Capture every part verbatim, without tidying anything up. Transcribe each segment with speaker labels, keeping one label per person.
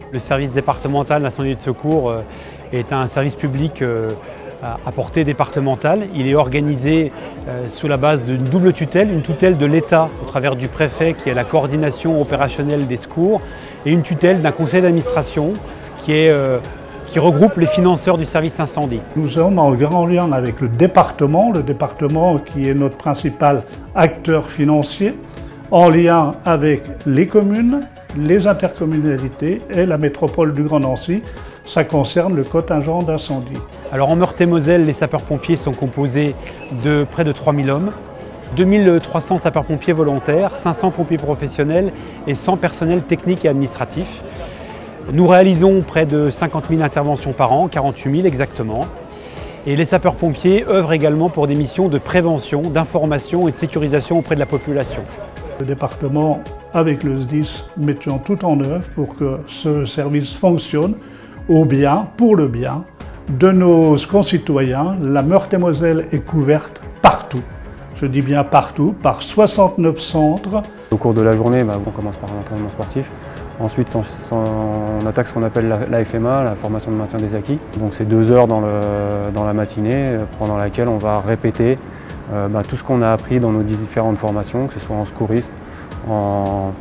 Speaker 1: Le service départemental d'incendie et de secours est un service public à portée départementale. Il est organisé sous la base d'une double tutelle, une tutelle de l'État au travers du préfet qui est la coordination opérationnelle des secours et une tutelle d'un conseil d'administration qui est qui regroupe les financeurs du service incendie.
Speaker 2: Nous sommes en grand lien avec le département, le département qui est notre principal acteur financier, en lien avec les communes, les intercommunalités et la métropole du Grand Nancy. Ça concerne le contingent d'incendie.
Speaker 1: Alors en Meurthe-et-Moselle, les sapeurs-pompiers sont composés de près de trois mille hommes, deux mille trois cents sapeurs-pompiers volontaires, cinq cents pompiers professionnels et cent personnels techniques et administratifs. Nous réalisons près de cinquante mille interventions par an, quarante-huit mille exactement. Et les sapeurs-pompiers œuvrent également pour des missions de prévention, d'information et de sécurisation auprès de la population.
Speaker 2: Le département, avec le S D I S, mettions tout en œuvre pour que ce service fonctionne au bien, pour le bien de nos concitoyens. La Meurthe-et-Moselle est couverte partout. Je dis bien partout, par soixante-neuf centres.
Speaker 3: Au cours de la journée, bah, on commence par l'entraînement sportif. Ensuite, sans, sans, on attaque ce qu'on appelle la F M A, la formation de maintien des acquis. Donc c'est deux heures dans, le, dans la matinée, pendant laquelle on va répéter euh, bah, tout ce qu'on a appris dans nos différentes formations, que ce soit en secourisme, en,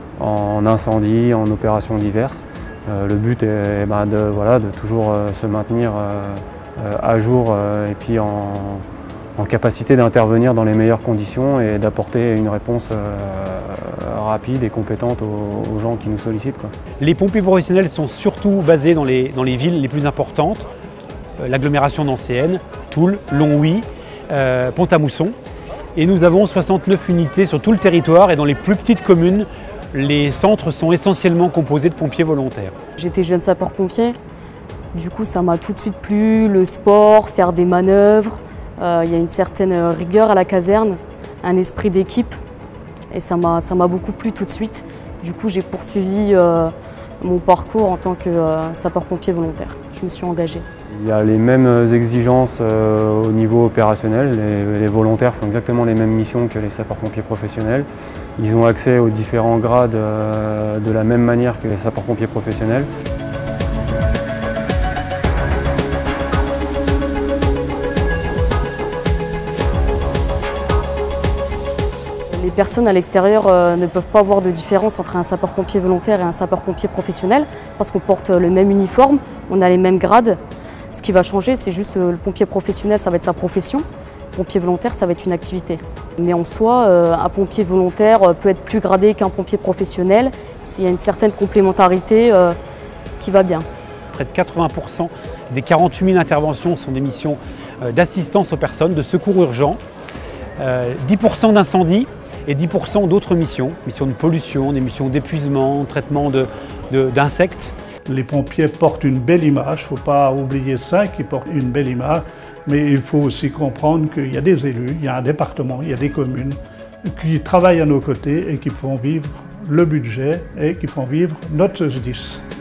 Speaker 3: en incendie, en opérations diverses. Euh, le but est bah, de, voilà, de toujours euh, se maintenir euh, à jour euh, et puis en, en capacité d'intervenir dans les meilleures conditions et d'apporter une réponse euh, rapide et compétente aux, aux gens qui nous sollicitent, quoi.
Speaker 1: Les pompiers professionnels sont surtout basés dans les, dans les villes les plus importantes, euh, l'agglomération nancéenne, Toul, Longwy, euh, Pont-à-Mousson. Et nous avons soixante-neuf unités sur tout le territoire et dans les plus petites communes, les centres sont essentiellement composés de pompiers volontaires.
Speaker 4: J'étais jeune sapeur-pompier, du coup ça m'a tout de suite plu, le sport, faire des manœuvres. Euh, il y a une certaine rigueur à la caserne, un esprit d'équipe et ça m'a ça m'a beaucoup plu tout de suite. Du coup j'ai poursuivi euh, mon parcours en tant que euh, sapeur-pompier volontaire. Je me suis engagée.
Speaker 3: Il y a les mêmes exigences euh, au niveau opérationnel. Les, les volontaires font exactement les mêmes missions que les sapeurs-pompiers professionnels. Ils ont accès aux différents grades euh, de la même manière que les sapeurs-pompiers professionnels.
Speaker 4: Les personnes à l'extérieur euh, ne peuvent pas voir de différence entre un sapeur-pompier volontaire et un sapeur-pompier professionnel parce qu'on porte le même uniforme, on a les mêmes grades. Ce qui va changer, c'est juste euh, le pompier professionnel, ça va être sa profession. Le pompier volontaire, ça va être une activité. Mais en soi, euh, un pompier volontaire euh, peut être plus gradé qu'un pompier professionnel. Il y a une certaine complémentarité euh, qui va bien.
Speaker 1: Près de quatre-vingts pour cent des quarante-huit mille interventions sont des missions euh, d'assistance aux personnes, de secours urgent. Euh, dix pour cent d'incendies et dix pour cent d'autres missions, missions de pollution, des missions d'épuisement, traitement de, de, d'insectes.
Speaker 2: Les pompiers portent une belle image, il ne faut pas oublier ça, qu'ils portent une belle image, mais il faut aussi comprendre qu'il y a des élus, il y a un département, il y a des communes qui travaillent à nos côtés et qui font vivre le budget et qui font vivre notre S D I S.